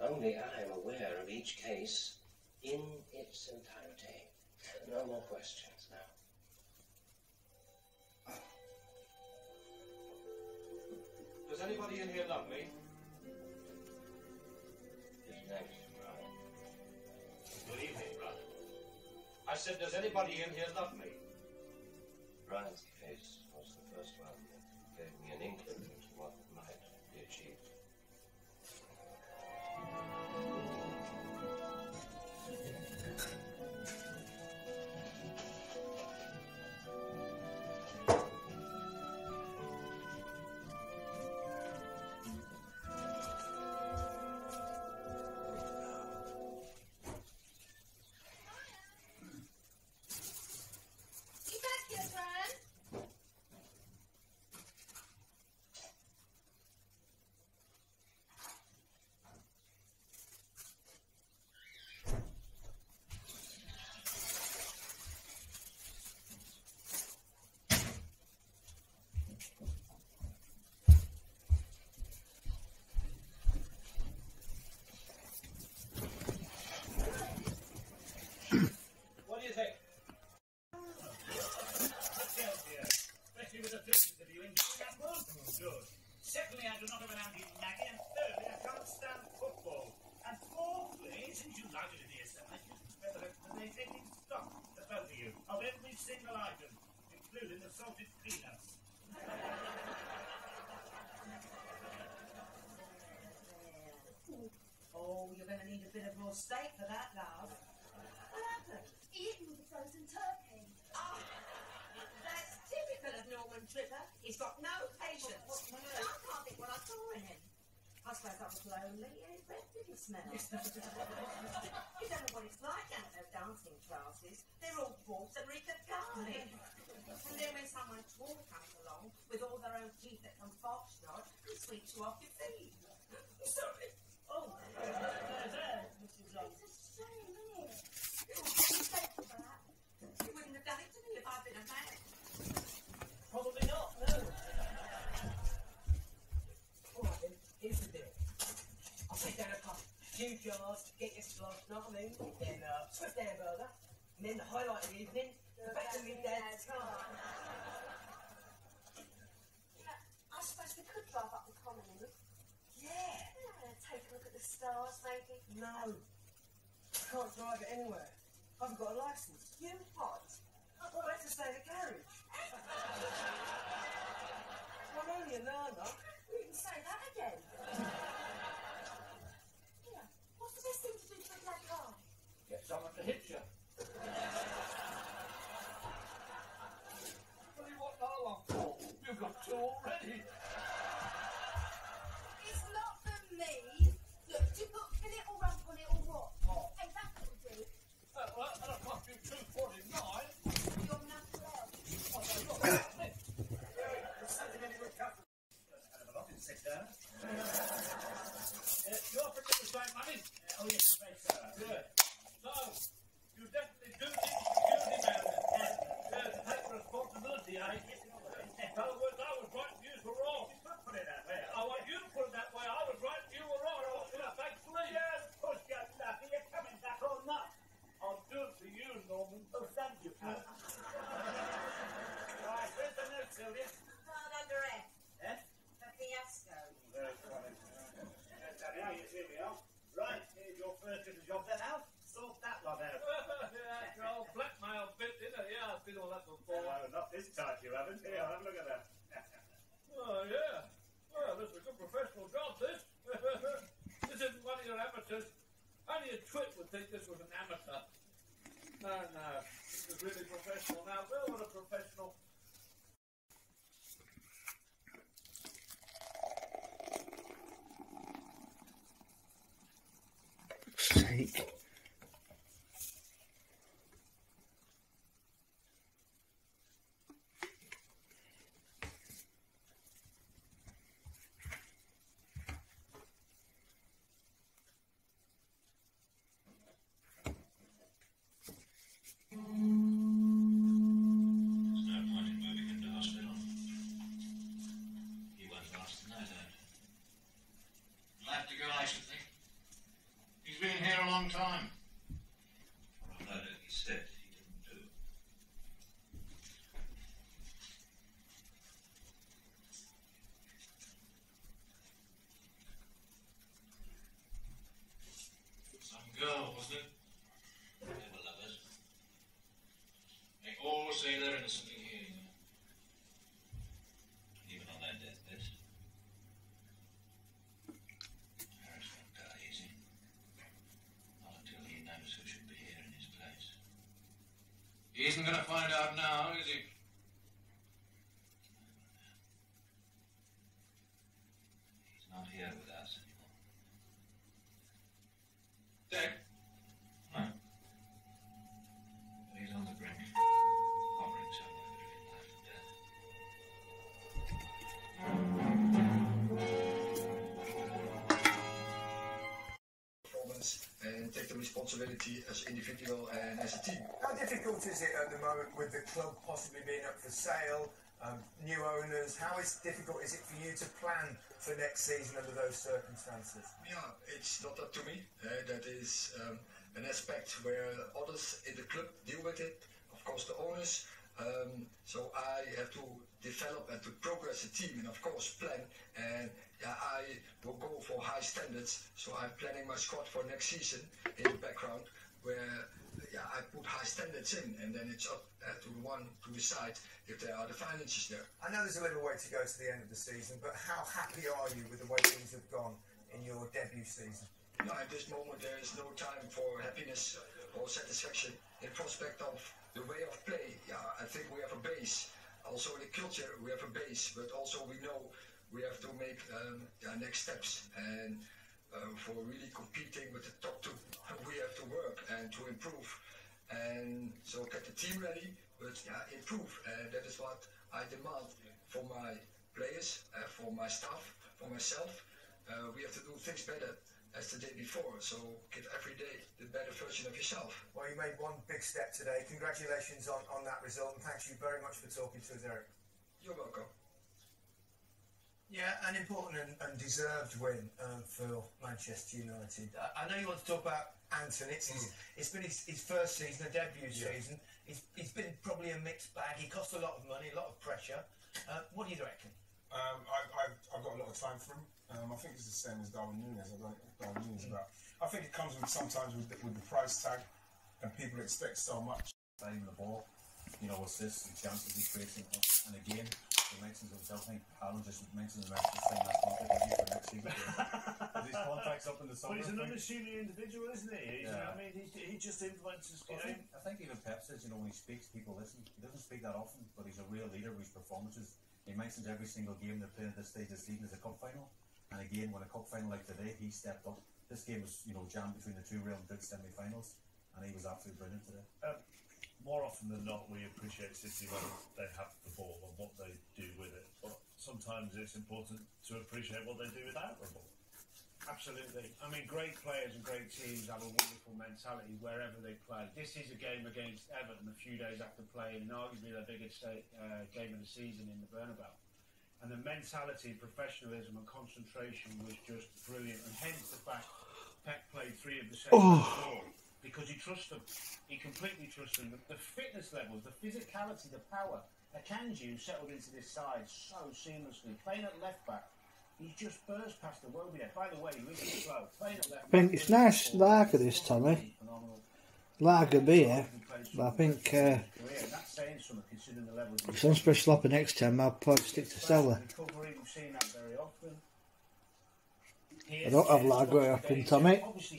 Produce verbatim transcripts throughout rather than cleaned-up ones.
Only I am aware of each case in its entirety. No more questions now. Does anybody in here love me? His name is Brian. Good evening, brother. I said, does anybody in here love me? Brian's case was the first one that gave me an inkling into what might be achieved. Secondly, I do not have an anti-nagging, and thirdly, I can't stand football. And fourthly, since you like it in here so much, you better maintain in stock, the both of you, of every single item, including the salted peanuts. Oh, you're going to need a bit of raw steak for that, love. What happened? He hit me with a frozen turkey. Oh, that's typical of Norman Tripper. He's got no patience. I can't think what I saw in him. I suppose I was lonely. Yeah, his breath didn't smell. You don't know what it's like out at dancing classes. They're all dwarfs and reek of garlic. And then when someone tall comes along with all their own teeth that can foxtrot, they sweep you off your feet. Sorry. Oh, Missus Long. It's a shame, isn't it? You wouldn't have done it to me if I'd been a man. Probably not, no. All right then, here's the deal. I'll take down a couple, few jars, get your slosh, know what I mean? Then uh, Swift hamburger, and then the highlight of the evening, the back of my dad's car. I suppose we could drive up the common and look. Yeah. Yeah, take a look at the stars, maybe. No, I can't drive it anywhere. I haven't got a licence. You what? Well, I have to stay in the carriage. Well, I'm only a learner. You can say that again. Yeah. What's the best thing to do for a black car? Get someone to hit you. What do you want that one for? You've got two already. It's not for me. Look, do you put a little rump on it or what? Oh. Hey, that will do. Uh, well, that'll cost you two forty-nine. You're not well. Oh, no, look. There's something in a good cup. Hell of a lot in sit down. Uh, you're for the same money? Uh, oh, yes, I'm afraid so. Good. So, you definitely do need security management. Yes. Uh, to take responsibility, eh? In other words, I was right and you were wrong. You can't put it that way. I want you to put it that way. I was right and you were wrong. I want you to thankfully. Yes, push your luck. Are you coming back or not? I'll do it for you, Norman. Oh, thank you, pal. Right, where's the note, Sylvia? Down under F. Eh? The fiasco. Very funny. Yes, there yes, here we are. Right, here's your first little job then, Al. Sort that lot out. Yeah, your old blackmail bit, didn't it? Yeah, I've been all that before. Oh, not this time you haven't. Here, have a look at that. Oh, yeah. Well, this is a good professional job, this. This isn't one of your amateurs. Only a twit would think this was an amateur. No, no. This is really professional. Now, well, what a professional. Sake. There's no point in moving him to hospital. He won't last the night out. He'll have to go, I should think. long time. Well, no, he said he didn't do. Some girl, wasn't it? They were lovers. They all say they're innocent here. Even on their deathbeds. Harris won't die easy. Not until he knows who should be here in his place. He isn't going to find out now, is he? He's not here with us anymore. Dead. No. But he's on the brink. Hovering somewhere between life and death. Performance and take the responsibility as individual and as a team. How difficult is it at the moment with the club possibly being up for sale, um, new owners? How is difficult is it for you to plan for next season under those circumstances? Yeah, it's not up to me. Uh, that is um, an aspect where others in the club deal with it. Of course, the owners. Um, so I have to develop and to progress the team, and of course plan. And yeah, I will go for high standards. So I'm planning my squad for next season in the background, where yeah I put high standards in, and then it's up uh, to the one to decide if there are the finances there. I know there's a little way to go to the end of the season, but how happy are you with the way things have gone in your debut season? No, at this moment there is no time for happiness or satisfaction. In prospect of the way of play, yeah, I think we have a base. Also in the culture we have a base, but also we know we have to make um, yeah, next steps. And uh, for really competing with the top two, we have to work and to improve. And so get the team ready, but yeah, improve. And that is what I demand for my players, uh, for my staff, for myself. Uh, we have to do things better as the day before, so give every day the better version of yourself. Well, you made one big step today. Congratulations on, on that result, and thank you very much for talking to us, Eric. You're welcome. Yeah, an important and, and deserved win um, for Manchester United. I, I know you want to talk about Anton. It's, his, mm. it's been his, his first season, a debut yeah. season. It's, it's been probably a mixed bag. He cost a lot of money, a lot of pressure. Uh, what do you reckon? Um, I, I've, I've got a lot of time for him. Um, I think it's the same as Darwin Núñez. I don't know Darwin Núñez about. I think it comes with sometimes with the, with the price tag, and people expect so much. Playing the ball, you know, assists and chances he creates, and again, he mentions himself. I think Alan just mentioned the rest of the thing last month. For next season, his contract's up in the summer. But he's an unassuming individual, isn't he? He's, yeah. I mean, he, he just influences. I think, I think even Pep says, you know, when he speaks, people listen. He doesn't speak that often, but he's a real leader with his performances. He mentions every single game they're playing at this stage of the season as a cup final. And again, when a cup final like today, he stepped up. This game was, you know, jammed between the two Real Madrid semi-finals, and he was absolutely brilliant today. Um, more often than not, we appreciate City when they have the ball and what they do with it. But sometimes it's important to appreciate what they do without the ball. Absolutely. I mean, great players and great teams have a wonderful mentality wherever they play. This is a game against Everton a few days after playing arguably their biggest uh, game of the season in the Bernabeu. And the mentality, professionalism and concentration was just brilliant. And hence the fact Pep played three of the seven oh. four, because he trusts them. He completely trusts them. The, the fitness levels, the physicality, the power. Akanji, who settled into this side so seamlessly, playing at left back, he's just burst past the Wobie. By the way, really slow. Playing at left back. I think it's nice lager this, Tommy. Lager beer, but I think uh, if some special offer next time, I'll probably stick to Stella. I don't have lager often, Tommy.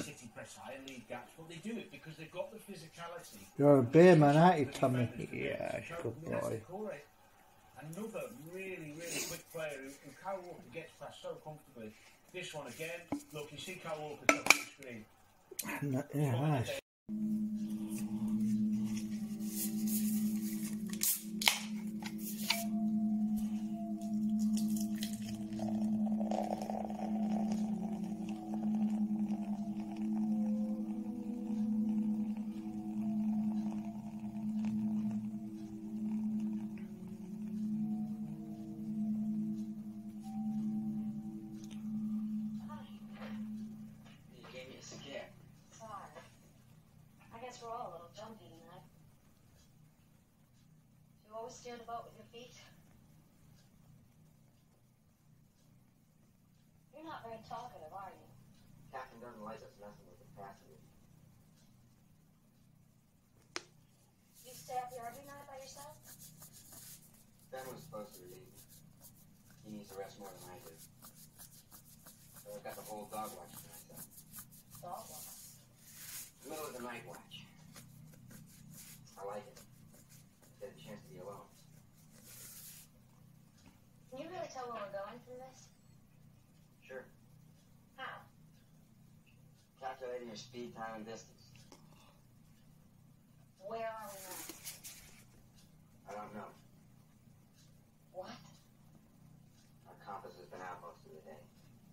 You're a beer man, aren't you, Tommy? Yeah, good boy. Another really, really quick player who, who Kyle Walker gets past so comfortably. This one again. Look, you see Kyle Walker top of the screen. Yeah, nice. Five. always steer the boat with your feet? You're not very talkative, are you? Captain doesn't like us messing with the passengers. You stay up here every night by yourself? Ben was supposed to relieve me. He needs to rest more than I do. So I've got the whole dog watch to myself. Dog watch? Middle of the night watch. I like it. Get a chance to be alone. Can you really tell where we're going from this? Sure. How? Calculating your speed, time, and distance. Where are we now? I don't know. What? Our compass has been out most of the day.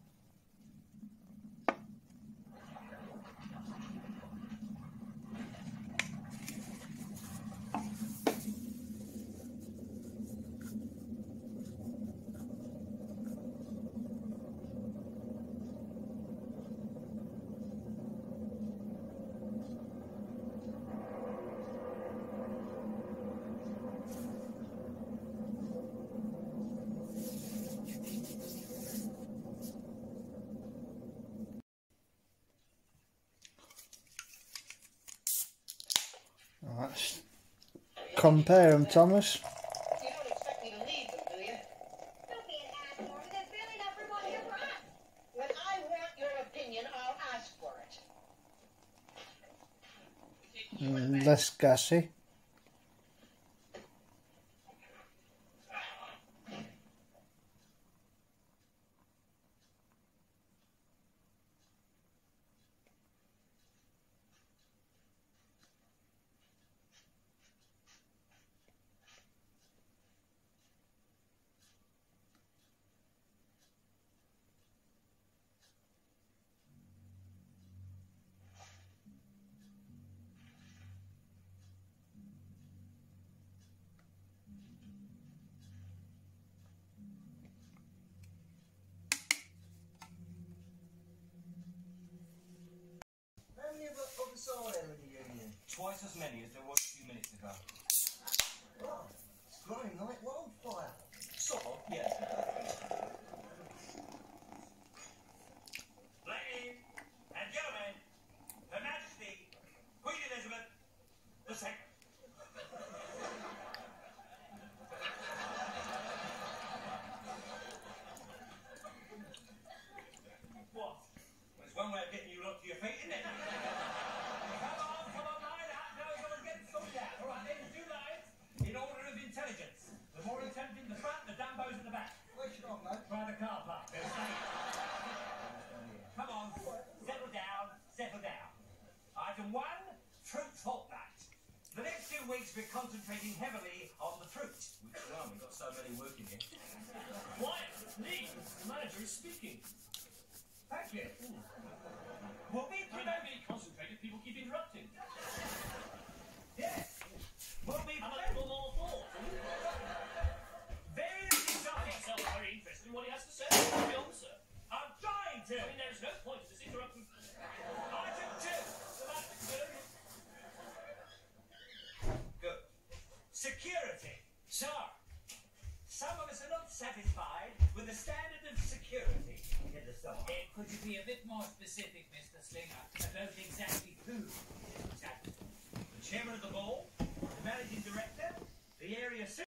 Let's compare them, Thomas. You don't expect me to leave them, do you? Don't be an ass, Norman. There's barely enough room on here for us. When I want your opinion, I'll ask for it. Mm, less gassy. How many of us oversaw there in the Union? Twice as many as there was a few minutes ago. Oh, it's growing like wildfire. Sort of, yes. Ladies and gentlemen, Her Majesty, Queen Elizabeth the Second. What? Well, it's one way of getting you lot to your feet, isn't it? Come on, come on, line up. No, someone's getting sorted out. All right, then, two lines in order of intelligence. The more intelligent in the front, the Dumbos at the back. Where's she gone, mate? By the car park. They're safe. Come on, settle down, settle down. Item one, fruit fortnight. The next two weeks we're concentrating heavily on the fruit. Which one? We've got so many working here. Quiet, please. The manager is speaking. Thank you. We'll be You don't be concentrated, people keep interrupting. Yes. We'll be How much more for? very exciting. Sounds very interesting what he has to say. Carry on, sir. I'm trying to. I mean, there is no point in this interrupting. Item two. Good. Security. Sir, some of us are not satisfied with the standard of security in the store. Uh, could you be a bit more specific, Mister Slinger, about exactly who is that? The chairman of the board, the managing director, the area